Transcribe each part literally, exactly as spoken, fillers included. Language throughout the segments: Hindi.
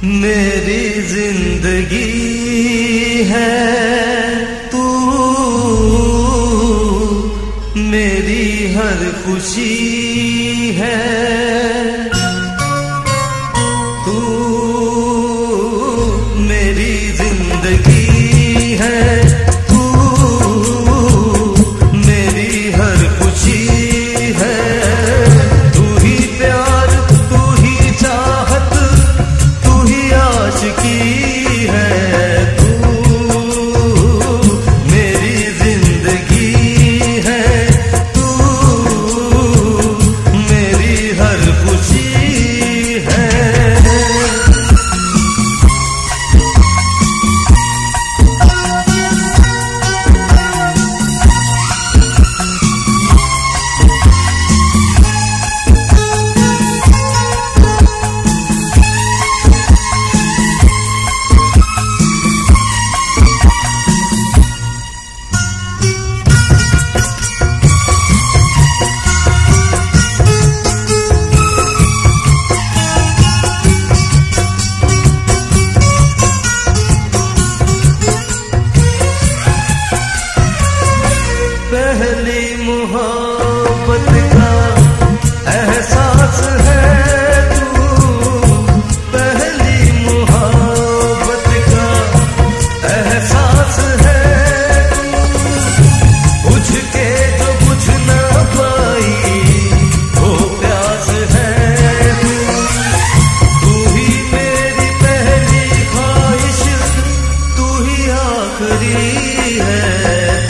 मेरी जिंदगी है तू, मेरी हर खुशी है तू, मेरी जिंदगी है तू, मेरी हर खुशी है। तू ही प्यार, तू ही चाहत, तू ही आशिकी है। तू मेरी जिंदगी है तू, मेरी हर खुशी है। पहली मोहब्बत का एहसास है तू, पहली मोहब्बत का एहसास है तू। बुझ के जो बुझ ना पाई वो प्यास है तू। तू ही मेरी पहली ख्वाहिश, तू ही आखिरी है।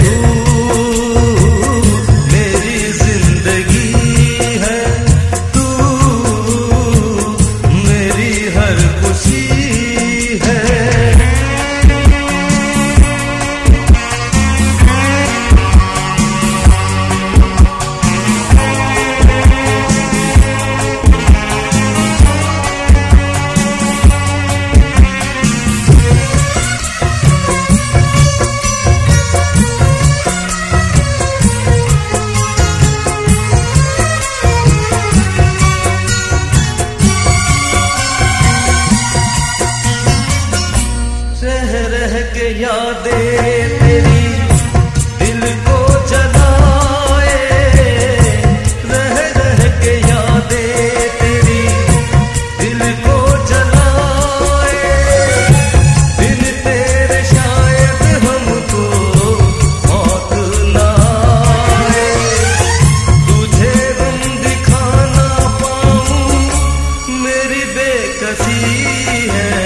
के यादें तेरी दिल को जलाए, रह रह के यादें तेरी दिल को जलाए। दिन तेरे शायद हमको मौत ना आए। तुझे गम दिखा ना पाऊं मेरी बेकसी है।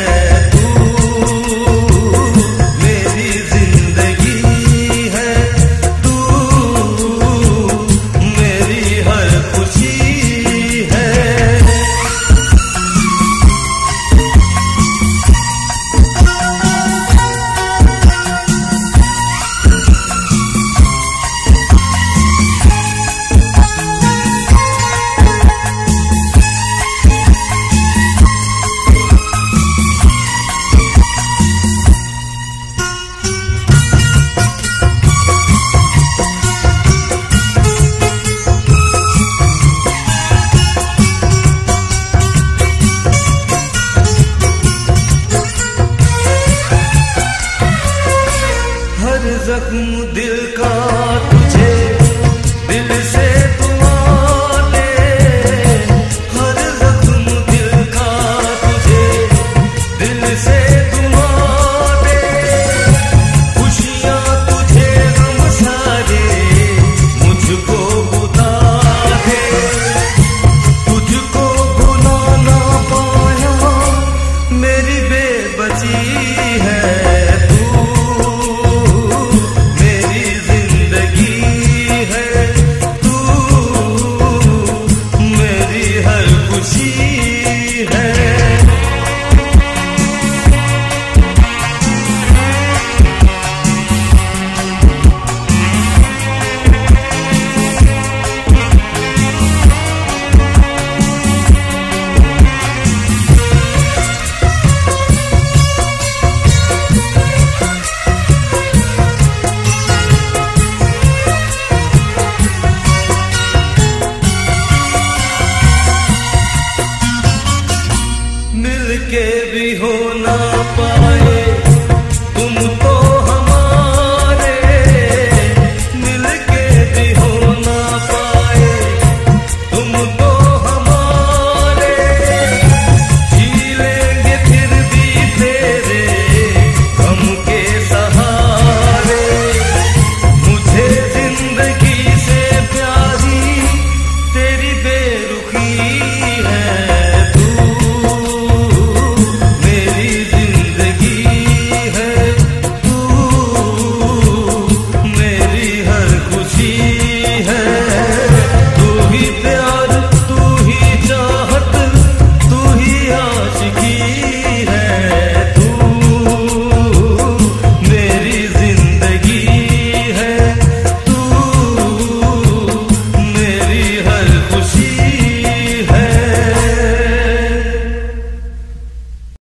हर जख्म दिल का तुझे दिल से दुआ दे, हर जख्म दिल का तुझे दिल से दुआ दे। खुशियाँ तुझे गम सारे मुझको बुला दे। तुझको भुला ना पाया मेरी बेबसी है। के भी हो ना पाए।